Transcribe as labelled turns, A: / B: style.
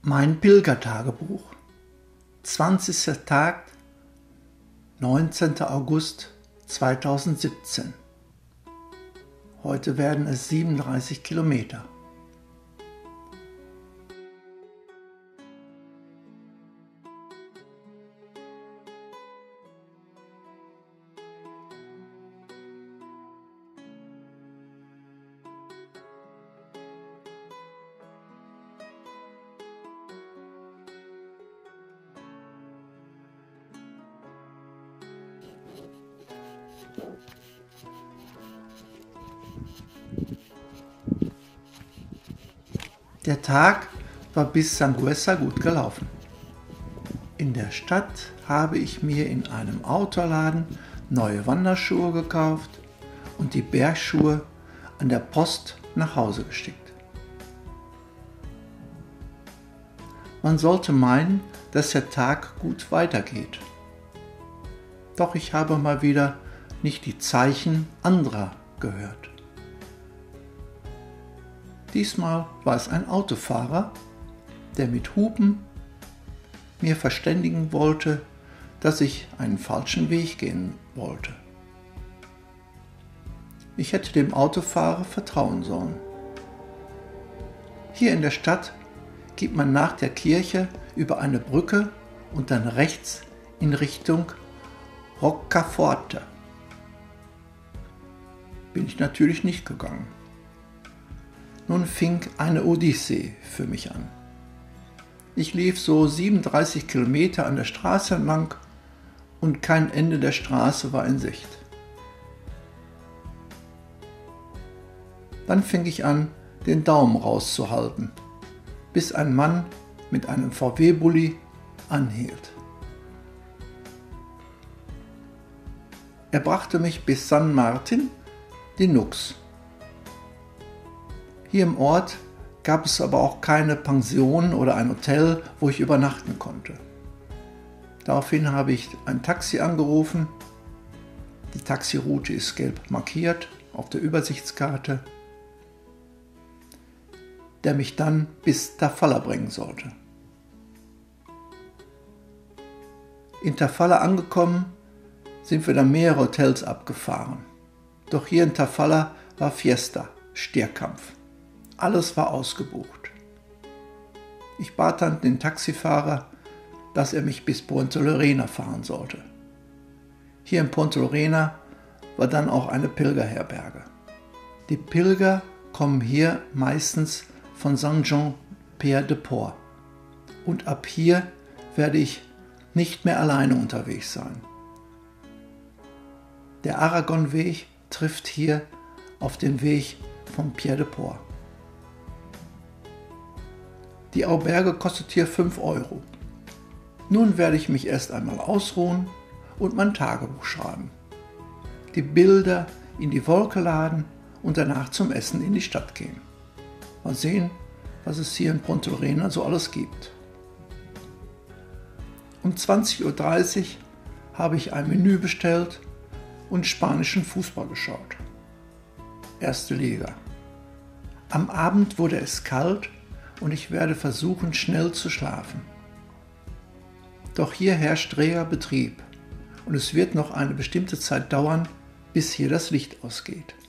A: Mein Pilgertagebuch. 20. Tag, 19. August 2017. Heute werden es 37 Kilometer. Der Tag war bis Sangüesa gut gelaufen. In der Stadt habe ich mir in einem Outdoor-Laden neue Wanderschuhe gekauft und die Bergschuhe an der Post nach Hause geschickt. Man sollte meinen, dass der Tag gut weitergeht. Doch ich habe mal wieder nicht die Zeichen anderer gehört. Diesmal war es ein Autofahrer, der mit Hupen mir verständigen wollte, dass ich einen falschen Weg gehen wollte. Ich hätte dem Autofahrer vertrauen sollen. Hier in der Stadt geht man nach der Kirche über eine Brücke und dann rechts in Richtung Roccaforte. Bin ich natürlich nicht gegangen. Nun fing eine Odyssee für mich an. Ich lief so 37 Kilometer an der Straße entlang und kein Ende der Straße war in Sicht. Dann fing ich an, den Daumen rauszuhalten, bis ein Mann mit einem VW-Bulli anhielt. Er brachte mich bis San Martin de Nux. Hier im Ort gab es aber auch keine Pension oder ein Hotel, wo ich übernachten konnte. Daraufhin habe ich ein Taxi angerufen. Die Taxiroute ist gelb markiert auf der Übersichtskarte, der mich dann bis Tafalla bringen sollte. In Tafalla angekommen, sind wir dann mehrere Hotels abgefahren. Doch hier in Tafalla war Fiesta, Stierkampf. Alles war ausgebucht. Ich bat dann den Taxifahrer, dass er mich bis Ponte Lorena fahren sollte. Hier in Ponte Lorena war dann auch eine Pilgerherberge. Die Pilger kommen hier meistens von Saint-Jean-Pied-de-Port. Und ab hier werde ich nicht mehr alleine unterwegs sein. Der Aragon-Weg trifft hier auf den Weg vom Pied-de-Port. Die Auberge kostet hier 5 Euro. Nun werde ich mich erst einmal ausruhen und mein Tagebuch schreiben. Die Bilder in die Wolke laden und danach zum Essen in die Stadt gehen. Mal sehen, was es hier in Ponte Lorena so alles gibt. Um 20:30 Uhr habe ich ein Menü bestellt und spanischen Fußball geschaut. Erste Liga. Am Abend wurde es kalt und ich werde versuchen, schnell zu schlafen. Doch hier herrscht reger Betrieb und es wird noch eine bestimmte Zeit dauern, bis hier das Licht ausgeht.